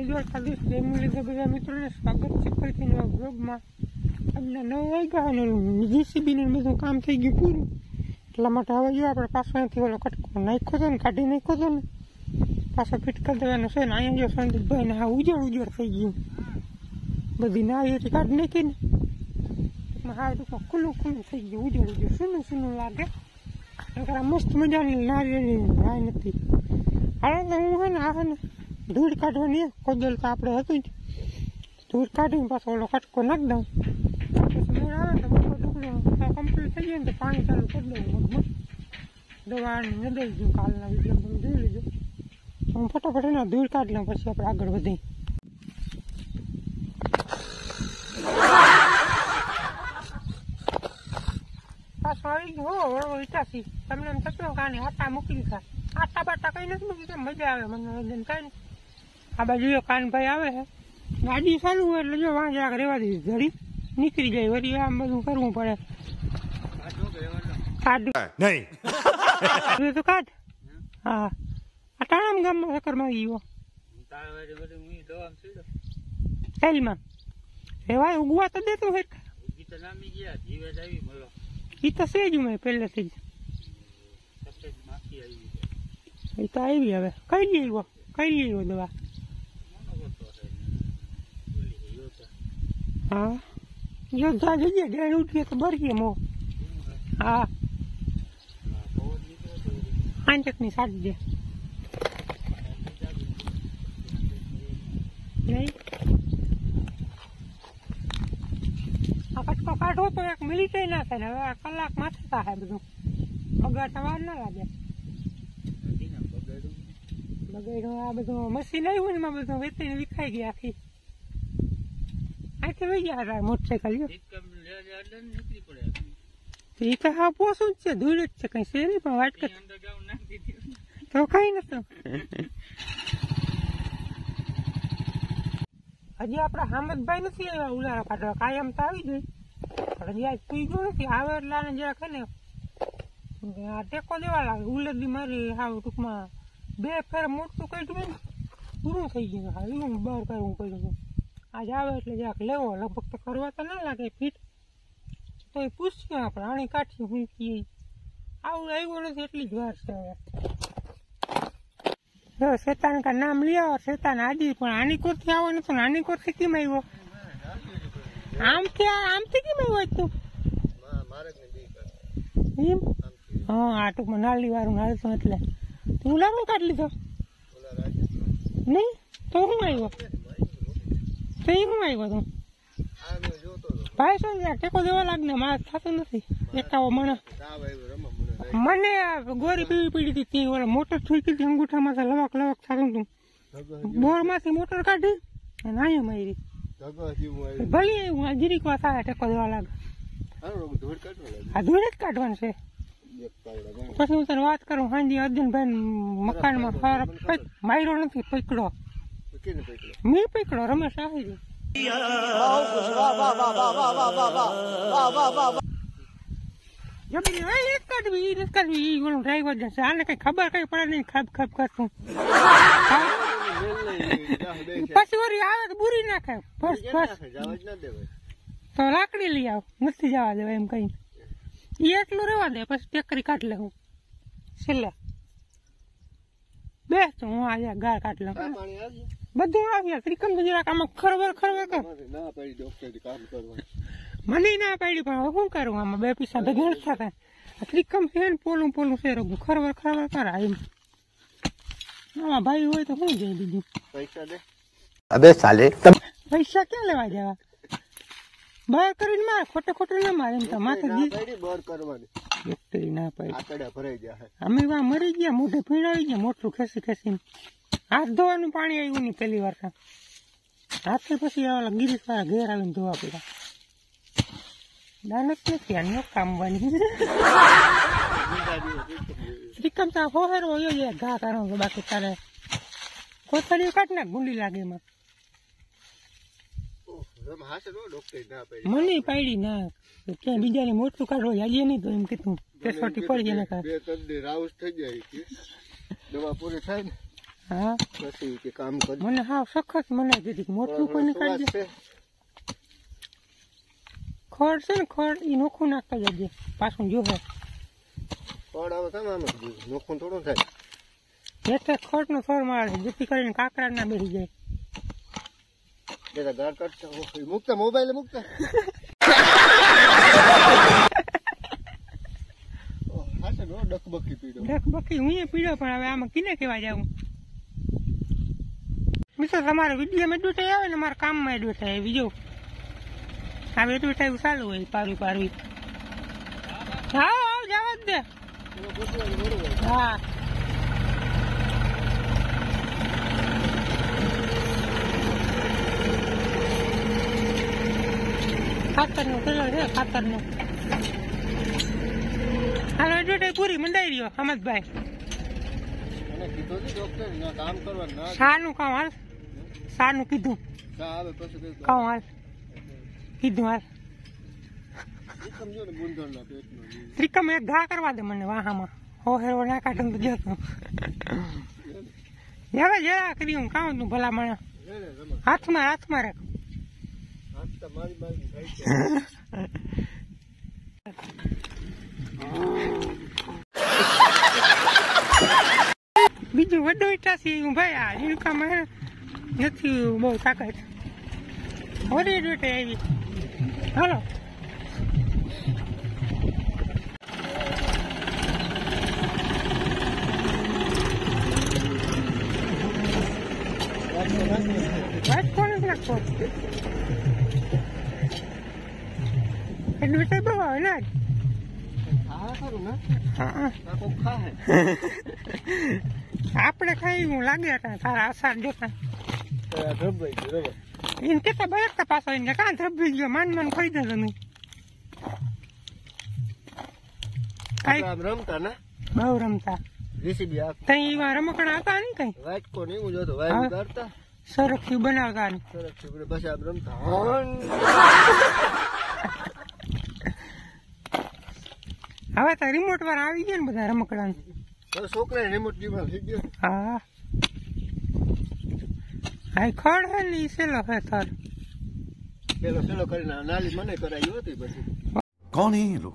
જય દ્વારકાધીશ, જય મુરલીધર બધા મિત્રોને સ્વાગત છે ફરીથી નવા બ્લોગમાં. આજના 9 વાગ્યા અને જીસીબીનું બધું કામ થઈ ગયું પૂરું, એટલા માટે હવે જો આપણે પાછો અહીંથી ઓલો કટકો નાખ્યો હતો ને, કાઢી નાખ્યો હતો ને, પાછો ફિટ કરી દેવાનો છે ને. અહીંયા જો સંદીપભાઈને હા ઉજળ થઈ ગયું, બધી નાળીઓથી કાઢી નાખીને હા ટૂંકમાં ખુલ્લું થઈ ગયું, ઉજળ સૂનું લાગે. મસ્ત મજાની નાળીઓની નાય નથી. હવે તો હું છે ને આ ને ધૂળ કાઢવાની કોદલ તો આપણે હતું જ, ધૂળ કાઢીને પાછો ઓલો કટકો નાખી દઉં. પછી મેળ આવે ને તો બધો ટુકડો કમ્પ્લીટ થઈ જાય ને તો પાણી ચાલુ કરી દઉં. મગમાં દવા ન દઈ દઉં, કાલના વિડીયો તમે જોઈ લેજો. હું ફટાફટ એના ધૂળ કાઢી લઉં, પછી આપણે આગળ વધીએ. પાછો આવી ગયો હો વિચારથી તમને એમ થતું કાને આટા મૂકી દીધા. આટા બાટા કઈ નથી મૂકી, કેમ મજા આવે મનોરંજન થાય ને. આ બાજુ કાનભાઈ આવે છે, ગાડી ચાલુ હોય એટલે જો વાંચે આગળ રહેવા દીધી, ઘડી નીકળી જાય, વળી આમ બધું કરવું પડે. કાઢ તો કાઢ. હા આ ટાણામ ગામમાં ચક્કરમાં ગયો શૈલમાં રેવાય ઉગવા તો દેતું હે. એ તો છે જ મેં પહેલેથી જ, એ તો આવી. હવે કઈ લઈ આવ્યો દવા? હા યોદ્ધા જઈએ ડેણ ઉઠીએ તો બરીએ મો. હા આંચકની સાડી દે નહીં. આ કટકો કાઢો તો એક મિનિટ ના થાય ને, હવે કલાક માથે થાય બધું. બગાડતા વાર ના લાગે. બગાડ્યું આ બધું મશીન આવ્યું ને એમાં બધું વેચીને વિખાઈ ગયા આખી. અહીંથી વહી ગયા હતા મોટરસાઇકલ. એ તો હા પોસું જ છે, ધૂળ જ છે, કઈ છે નહીં. પણ વાટક તો કઈ નતું. હજી આપડા હામદભાઈ નથી આવ્યા ઉલારા કાઢવા, કાયમ તો આવી ગઈ પણ હજી આજ સુઈ ગયું નથી. આવે એટલે આને જરાક છે ને આ ટેકો દેવા લાગે. ઉલેદી મારી હાવ ટૂંકમાં 2 ફેર મોટું કાઢ્યું ને પૂરું થઈ ગયું. હા એવું બહાર કરવું પડ્યું. આજ આવે એટલે જરાક લેવો, લગભગ તો કરવા તો ના લાગે ફીટ. તો એ પૂછ્યું આપણે આણી કાઢી મૂકી, આવું આવ્યું નથી એટલી જ વાર છે. હવે શેતાન કા નામ લઈ આવો, શેતાન આજી પણ આની કોરથી આવો નતો ને, આની કોરથી કેમ આવ્યો? આમથી કેમ આવ્યો તું? એમ હા આ ટૂંકમાં નાલી વાળું હાલતું એટલે તું ઉલારો કાઢી લીધો નહીં? તો શું આવ્યો? તો એ શું આવ્યો તું? ભાઈ શું ટેકો દેવા લાગ ને, મારે થતું નથી. એકાવો મને ગોરી પીવી પડી હતી, ઓલા મોટર છૂટી હતી અંગૂઠામાં લવક થતું હતું. બોર માંથી મોટર કાઢી અને અહીંયા મારી ભલે હું જીરીક વાર થાય ટેકો દેવા લાગે. આ ધૂળ જ કાઢવાનું છે. પછી હું તને વાત કરું, હાંજી અર્જુનભાઈ મકાનમાં માર્યો નથી, પકડો મેં પકડો રમેશ આવી. એક કાઢવી ડ્રાઈવર જશે, આને કઈ ખબર કઈ પડે નહીં. ખબ કરશું પછી વળી આવે તો બુરી નાખે. તો લાકડી લઈ આવ, નથી જવા દેવા એમ કઈ. એ એટલું રેવા દે, પછી ટેકરી કાઢી લે. હું છેલ્લે બેસ હું આજે ગાળ કાઢી લઉં. બધું આવ્યા ત્રિકમ જરાક આમાં ખરબર કર. મને ના પાડી પણ હવે શું કરું, આમાં 2 પૈસા ભેગા થતા. ત્રિકમ છે ને પોલું છે રગું, ખરબર કરા એમ. આમાં ભાઈ હોય તો શું જાય બીજું? પૈસા દે. અબે સાલે પૈસા ક્યાં લેવા જવા? બહાર કરીને મારે ખોટું ના મારે એમ તો માથે ના પાડી. અમે વા મરી ગયા, મોઢે પીડાવી ગયા, મોટું ખેંચીને. હાથ ધોવાનું પાણી આવ્યું નહીં પહેલી વાર. હાથે પછી ગિરીશ વાળા ઘેર આવીને ધોવા પડ્યા. દાનત નથી આ કામવાની. ત્રિકમ તો હોહેરો ઘા કરો, બાકી તારે કોથળીઓ કાઢ નાખ, ગુંડી લાગે એમાં. મને પાડી ના ક્યાં બીજાને મોટું કાઢવા જાજે નહીં તો એમ કીધું કેસોટી પડી જાય. દવા પૂરી થાય ને હા પછી કે કામ કર મને હાવ સખત મને કીધી મોટું કોઈ નીકળી દે ખડ છે ને ખડ એ નોખું નાખતા જજે પાછું જોવે ખડ આવે તમે નોખું થોડું થાય એટલે ખડ નો સોર મારે જેથી કરીને કાકરા ના બેસી જાય ગાળ કાઢતા મૂકતા મોબાઈલ મૂકતા ડકબકી હું પીડ્યો પણ હવે આમાં કિને કેવા જાઉં મિત્રો તમારે વિડીયોમાં એડવર્ટાઈઝ આવે ને મારા કામમાં એડવર્ટાઈઝ બીજો હવે એડવર્ટાઈઝ ચાલુ હોય પારવી હા જવા જ દે હા ખાતરનો પેલો છે ખાતરનો હાલો એડવર્ટાઈઝ પૂરી મંડાઈ રહ્યો અમદભાઈ શાનું કામ હાલ શાનું કીધું કામ હાલ કીધું હાલ ત્રિકમ એક ઘા કરવા દે મને વાહામાં હોહેરો ના કાઢે તો જતો હવે જરા કર્યું કામ તું ભલા મને હાથમાં રાખ બીજું વડો ઈટાસી હું ભાઈ આ જીણકામાં નથી બહુ તાકાત હોરી ડોટે આવી હાલો વાત કોને નાખો એટલું બહુ આવે ને આપણે ખાઈ હું લાગે હતા તારા આસાર જોતા એને કેતા બરકતા પાછો એને કાં ધ્રબી ગયો માન ખાઈ દે તમે રમતા ને બહુ રમતા તઈ એવા રમકડા હતા ને કઈ વાટકો ને એવું જોતો વાયુ કરતા સરખી બનાવતા ને સરખી પછી આમ રમતા હવે તો રિમોટ વાળા આવી ગયા ને બધા રમકડા છોકરા રિમોટ જીવન થઈ ગયો હા હા ખડ હે ને સેલો હે સર સેલો કરીને નાલી મને કરાવી હતી પછી कौन है ये लोग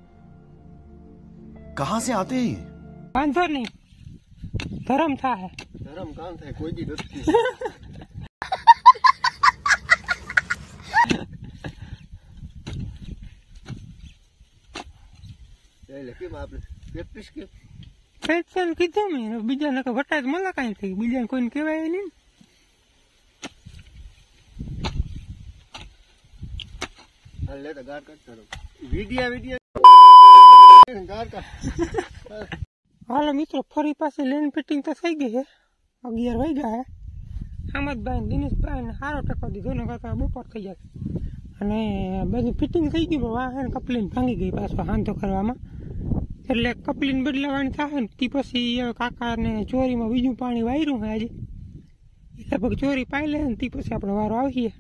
कहाँ से आते हैं વાંધો નહીં ધરમ થાય ધરમ કામ થાય કોઈ દી નથી કેમ આપણે પ્રેક્ટિસ કેમ પેન્શન કીધું મેં બીજાને વટાય મળે કાંઈ થઈ બીજાને કોઈને કહેવાય નહીં લે તો ગાળ કાઢતો રહો વિડિયા ગાળ કાઢ હાલો મિત્રો ફરી પાછી લેન ફિટિંગ તો થઈ ગઈ છે 11 વાગ્યા હે અમદભાઈ દિનેશભાઈ ને સારો ટકો દીધો ને કરતા બપોર થઈ જાય અને બધી ફિટિંગ થઈ ગઈ વાહન કપલીન ભાંગી ગઈ પાછો હાંધો કરવામાં એટલે કપલીન બદલાવાની થાય ને તે પછી કાકાને ચોરીમાં બીજું પાણી વાયરું છે આજે લગભગ ચોરી પાઈ લે ને તે પછી આપણો વારો આવીએ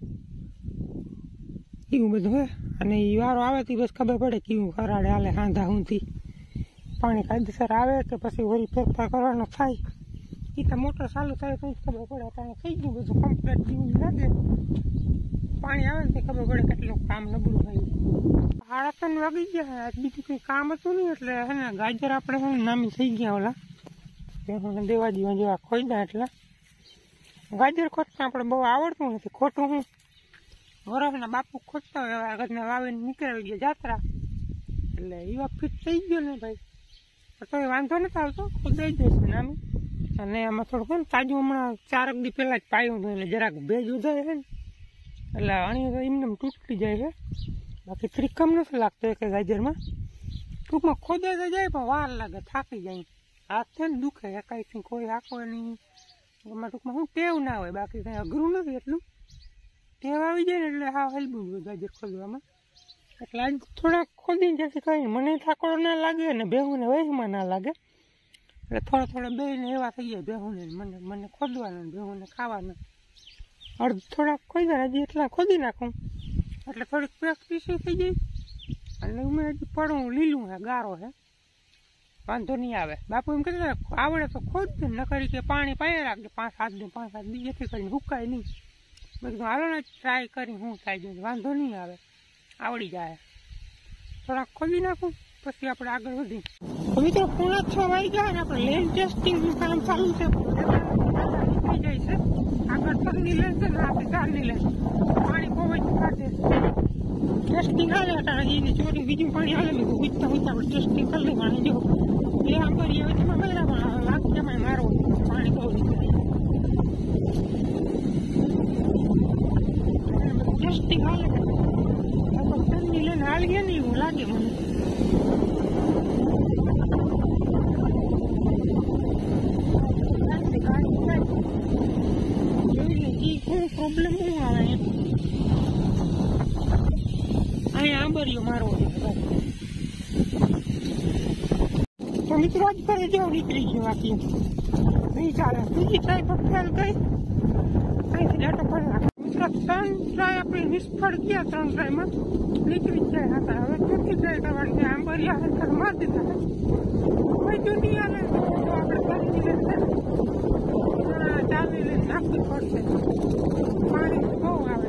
એવું બધું હે અને એ વારો આવે તે બસ ખબર પડે કે એવું ખરાડે હાલે હાંધા ઊંધી પાણી કાયદેસર આવે કે પછી વળી ફેરફાર કરવાનો થાય એ તો મોટર ચાલુ થાય તો ખબર પડે કારણ થઈ ગયું બધું કમ્પ્લીટ જેવું લાગે પાણી આવે ને ખબર પડે કેટલું કામ નબળું થાય 3:30 વાગી ગયા આજ બીજું કંઈ કામ હતું નહીં એટલે હે ને ગાજર આપણે હે ને નામી થઈ ગયા ઓલા બેહોને દેવા દીવા જેવા ખોઈદા એટલે ગાજર ખોટતા આપણે બહુ આવડતું નથી ખોટું હું વરસના બાપુ ખોટતા હોય આગળના વાવીને નીકળી ગયા જાત્રા એટલે એવા ફિટ થઈ ગયો ને ભાઈ તો વાંધો નથી આવતો ખોદાઈ જશે નામી અને આમાં થોડુંક ને તાજું હમણાં 4 દી પહેલાં જ પાયું હતું એટલે જરાક ભેજ ઉધાય છે ને એટલે અણી તો એમને તૂટી જાય છે બાકી ત્રિકમ નથી લાગતો કે ગાજરમાં ટૂંકમાં ખોદાઈ તો જાય પણ વાર લાગે થાકી જાય હાથ છે ને દુખે એકાઈથી કોઈ આખો નહીં એમાં ટૂંકમાં શું ટેવ ના હોય બાકી કંઈ અઘરું નથી એટલું ટેવ આવી જાય ને એટલે હા હલબું હોય ગાજર ખોદવામાં એટલે આજ થોડાક ખોદીને જેથી કંઈ મને થાકડો ના લાગે ને બેહુને વહેમાં ના લાગે એટલે થોડા બેને એવા થઈ જાય બેહુને મને ખોદવાના બેહુને ખાવાના અડધ થોડાક ખોદ્યા હજી એટલા ખોદી નાખું એટલે થોડીક પ્રેક્ટિસ થઈ જાય અને મેં હજી પડું લીલું હે ગારો હે વાંધો નહીં આવે. બાપુ એમ કહેતા આવડે તો ખોદ દે, ન કરી કે પાણી પાયા રાખજે 5-7 દી જેથી કરીને હુકાય નહીં. મેં કીધું હાલો ને ટ્રાય કરી શું થાય છે. વાંધો નહીં આવે, આવડી જાય. થોડાક ખોદી નાખું પછી આપણે આગળ વધી. મિત્રો 5:30 વાગ્યા ને આપણે લેન્ડ ટેસ્ટિંગનું કામ ચાલુ છે. થઈ જાય છે આગળ 3ની લેન્ડ છે ને આપણે 4ની લેન્ડ. પાણી બહુ જ કાઢે ટેસ્ટિંગ આવે એટલે એની ચોરી બીજું પાણી આવે ને ઉચતા આપણે ટેસ્ટિંગ કરી લેવાનું. જો એ આમ કરીએ હવે તેમાં બરાબર લાખ જમાય મારવું પાણી બહુ ટેસ્ટિંગ આવે લગભગ 3ની લેન્ડ હાલી ગયા ને એવું લાગે મને. પ્રોબ્લેમ શું આવે અહીંયા આંબરીઓ મારવો. તો મિત્રો જ કરે જેવું નીકળી ગયો બાકી નહીં ચાલે. બીજી ટ્રાય પર ફેલ ગઈ અહીંથી ડાટો ફરી નાખે. મિત્રો 3 ટ્રાય આપણે નિષ્ફળ ગયા. 3 ટ્રાયમાં નીકળી જ જાય હતા. હવે 4થી ટ્રાય કરવાની છે. આંબરી આવે ત્યારે મારી દીધા કોઈ જો નહીં આવે તો આપણે પાણી લઈને ચાલી લઈને નાખવી પડશે. પાણી બહુ આવે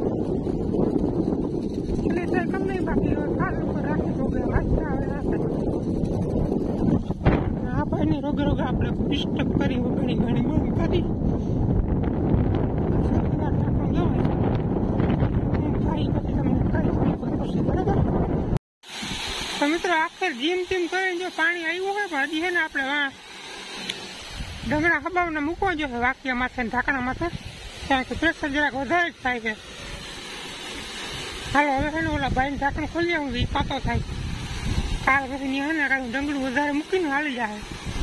એટલે ટ્રાય કમ નહીં બાકી ખાસ ઉપર રાખી દો વાંચતા આવે આ ભાઈને રોગે આપણે ડિસ્ટર્બ કરી ઘણી ઘણી બંધ કરી બરાબર. તો મિત્રો આખર જીમ ટીમ કરીને જો પાણી આવ્યું હોય પણ હજી છે ને આપણે ડગડા હબાવને મૂકવા જોઈએ વાક્યા માથે ઢાંકણા માથે, કારણ કે પ્રેશર જરાક વધારે જ થાય છે. હાલો હવે છે ને ઓલા ભાઈને ઢાંકણ ખોલી આવું એ પાતો થાય. કાલ પછી ને કાંઈ ડંગળું વધારે મૂકીને હાલી જાય.